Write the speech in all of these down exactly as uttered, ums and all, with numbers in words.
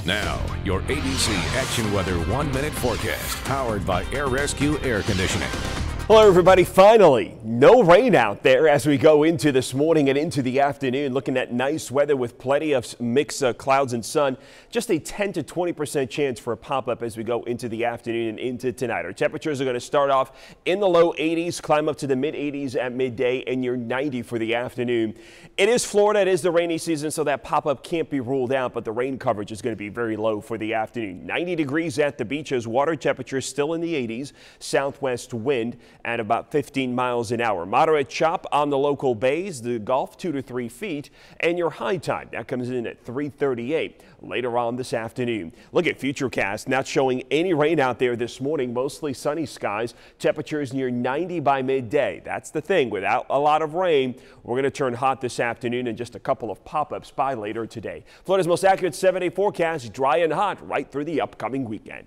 Now, your A B C Action Weather one-minute forecast, powered by Air Rescue Air Conditioning. Hello everybody, finally, no rain out there as we go into this morning and into the afternoon. Looking at nice weather with plenty of mix of clouds and sun. Just a ten to twenty percent chance for a pop-up as we go into the afternoon and into tonight. Our temperatures are going to start off in the low eighties, climb up to the mid eighties at midday, and near ninety for the afternoon. It is Florida, it is the rainy season, so that pop-up can't be ruled out, but the rain coverage is going to be very low for the afternoon. ninety degrees at the beaches, water temperature still in the eighties, southwest wind at about fifteen miles an hour. Moderate chop on the local bays, the Gulf two to three feet, and your high tide that comes in at three thirty-eight later on this afternoon. Look at Futurecast, not showing any rain out there this morning, mostly sunny skies. Temperatures near ninety by midday. That's the thing, without a lot of rain, we're going to turn hot this afternoon and just a couple of pop-ups by later today. Florida's most accurate seven-day forecast, dry and hot right through the upcoming weekend.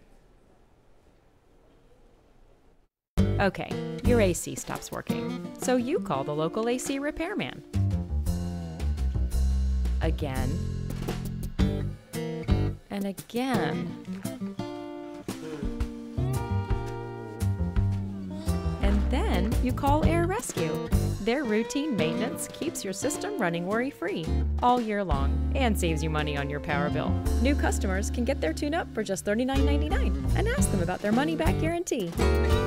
Okay, your A C stops working, so you call the local A C repairman. Again. And again. And then you call Air Rescue. Their routine maintenance keeps your system running worry-free all year long and saves you money on your power bill. New customers can get their tune-up for just thirty-nine ninety-nine and ask them about their money-back guarantee.